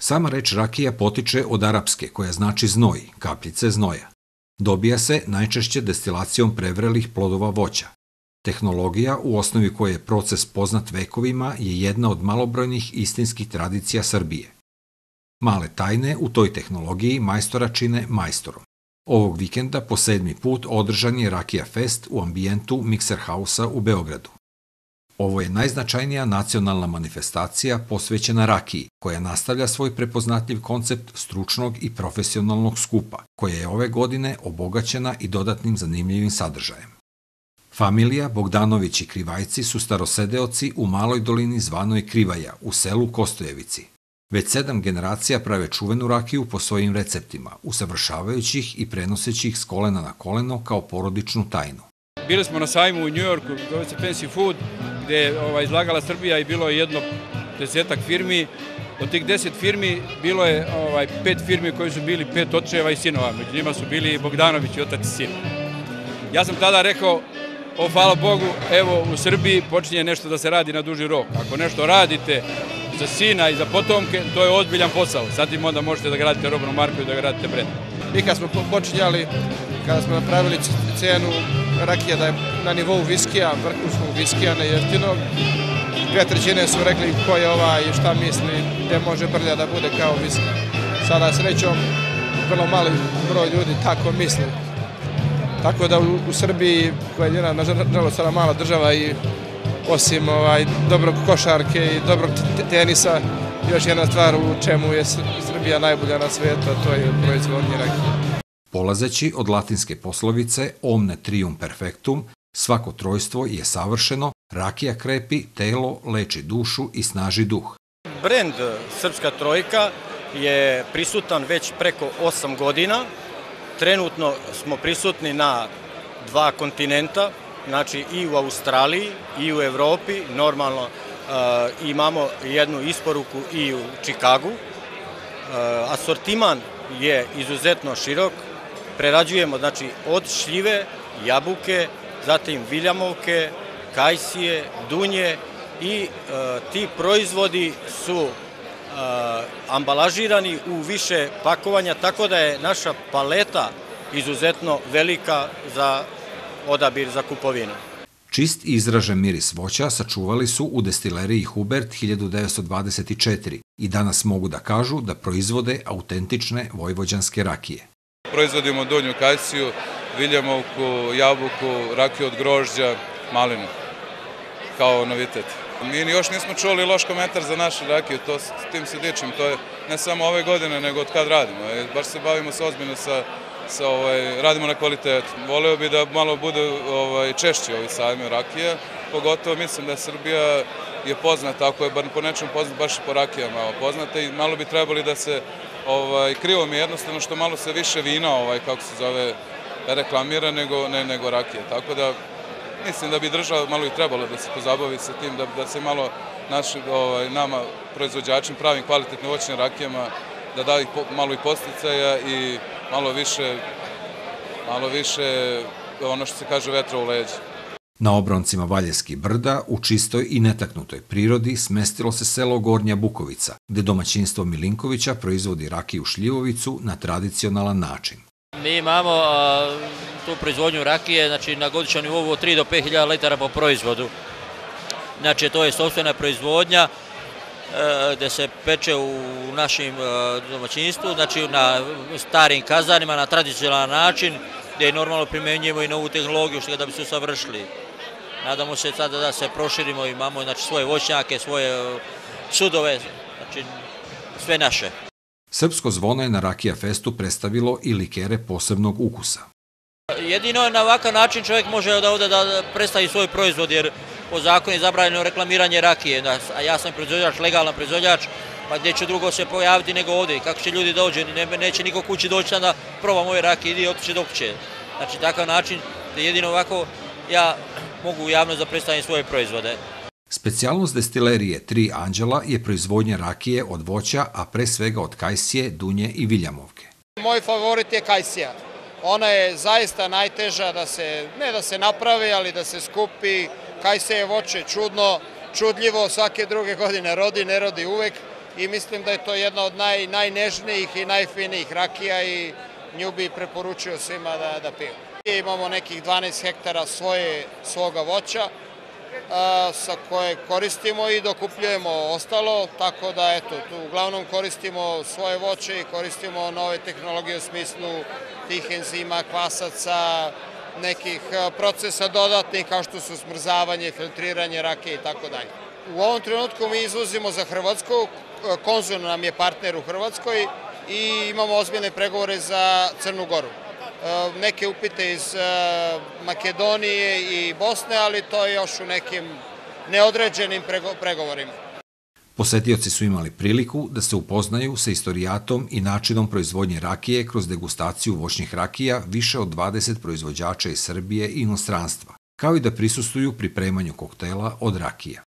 Sama reč rakija potiče od arapske, koja znači znoj, kapljice znoja. Dobija se najčešće destilacijom prevrelih plodova voća. Tehnologija, u osnovi koje je proces poznat vekovima, je jedna od malobrojnih istinskih tradicija Srbije. Male tajne u toj tehnologiji majstora čine majstorom. Ovog vikenda po 7. put održan je Rakija Fest u ambijentu Mixer House-a u Beogradu. Ovo je najznačajnija nacionalna manifestacija posvećena rakiji, koja nastavlja svoj prepoznatljiv koncept stručnog i profesionalnog skupa, koja je ove godine obogaćena i dodatnim zanimljivim sadržajem. Familija Bogdanović i Krivajci su starosedeoci u maloj dolini zvanoj Krivaja, u selu Kostojevici. Već 7 generacija prave čuvenu rakiju po svojim receptima, usavršavajući ih i prenoseći ih s kolena na koleno kao porodičnu tajnu. Bili smo na sajmu u Njujorku, zove se Fancy Food, gde je izlagala Srbija i bilo je jedno 10-ak firmi. Od tih 10 firmi bilo je 5 firmi koji su bili 5 očeva i sinova, među njima su bili Bogdanović i otac i sin. Ja sam tada rekao, hvala Bogu, evo u Srbiji počinje nešto da se radi na duži rok. Ako nešto radite za sina i za potomke, to je ozbiljan posao. Sad im onda možete da gradite robnu marku i da gradite brend. Mi kad smo počinjali, kada smo napravili cenu rakija da je na nivou viskija, vrhunskog viskija, ne jeftinog, 2/3 su rekli ko je ovaj i šta misli, gde može brlja da bude kao viski. Sada srećom, vrlo mali broj ljudi tako misli. Tako da u Srbiji, koja je jedna, nažalost, sada mala država i osim dobrog košarke i dobrog tenisa, još jedna stvar u čemu je Srbija najbolja na svijetu, a to je proizvodnje rakije. Polazeći od latinske poslovice omne trium perfectum, svako trojstvo je savršeno, rakija krepi telo, leči dušu i snaži duh. Brend Srpska trojka je prisutan već preko 8 godina. Trenutno smo prisutni na 2 kontinenta, znači i u Australiji i u Evropi. Normalno imamo jednu isporuku i u Čikagu. Asortiman je izuzetno širok. Prerađujemo znači od šljive, jabuke, zatim viljamovke, kajsije, dunje i ti proizvodi su ambalažirani u više pakovanja, tako da je naša paleta izuzetno velika za odabir za kupovinu. Čist i izražen miris voća sačuvali su u destileriji Hubert 1924 i danas mogu da kažu da proizvode autentične vojvođanske rakije. Proizvodimo donju kajsiju, viljamovku, jabuku, rakiju od grožđa, malinu, kao novitet. Mi još nismo čuli loš komentar za našu rakiju, s tim se dičim, to je ne samo ove godine, nego od kad radimo. Baš se bavimo se ozbiljno radimo na kvalitetu. Voleo bi da malo bude češći ovi sajmi rakija, pogotovo mislim da Srbija je poznata, ako je po nečem poznat, baš i po rakijama poznata i malo bi trebali da se, krivo mi je jednostavno što malo se više vina, kako se zove, reklamira nego rakije. Tako da mislim da bi država malo i trebalo da se pozabavi sa tim, da se malo nama proizvođačima pravim kvalitetnim voćnim rakijama, da da malo i posticaja i malo više ono što se kaže vetra u leđa. Na obroncima Valjevskih brda, u čistoj i netaknutoj prirodi, smestilo se selo Gornja Bukovica, gde domaćinstvo Milinkovića proizvodi rakiju šljivovicu na tradicionalan način. Mi imamo tu proizvodnju rakije, znači na godišnjem nivou od 3 do 5 hiljada litara po proizvodu. Znači to je sopstvena proizvodnja gde se peče u našim domaćinstvu, znači na starim kazanima, na tradicionalan način, gde normalno primenjujemo i novu tehnologiju što da bi se usavršili. Nadamo se sada da se proširimo, imamo znači svoje voćnjake, svoje sudove, znači sve naše. Srpsko zvono je na Rakija Festu predstavilo i likere posebnog ukusa. Jedino na ovakav način čovjek može ovdje da predstavi svoj proizvod, jer po zakonu je zabranjeno reklamiranje rakije, a ja sam proizvođač, legalan proizvođač, pa gdje ću drugo se pojaviti nego ovdje, kako će ljudi dođe, neće niko kući doći da proba moje rakije, idi otići dok će. Znači takav način da jedino ovako ja mogu javno da predstavim svoje proizvode. Specijalnost destilerije Tri Anđela je proizvodnja rakije od voća, a pre svega od kajsije, dunje i viljamovke. Moj favorit je kajsija. Ona je zaista najteža ne da se napravi, ali da se skupi. Kajsije je voće čudno, čudljivo, svake druge godine rodi, ne rodi uvek i mislim da je to jedna od najnežnijih i najfinijih rakija i nju bi preporučio svima da piju. Imamo nekih 12 hektara svoga voća sa koje koristimo i dokupljujemo ostalo, tako da eto, tu uglavnom koristimo svoje voće i koristimo nove tehnologije u smislu tih enzima, kvasaca, nekih procesa dodatnih kao što su smrzavanje, filtriranje rakije i tako dalje. U ovom trenutku mi izvozimo za Hrvatsku, Konzum nam je partner u Hrvatskoj i imamo ozbiljne pregovore za Crnu Goru. Neke upite iz Makedonije i Bosne, ali to je još u nekim neodređenim pregovorima. Posetioci su imali priliku da se upoznaju sa istorijatom i načinom proizvodnje rakije kroz degustaciju voćnih rakija više od 20 proizvođača iz Srbije i inostranstva, kao i da prisustvuju pripremanju koktela od rakija.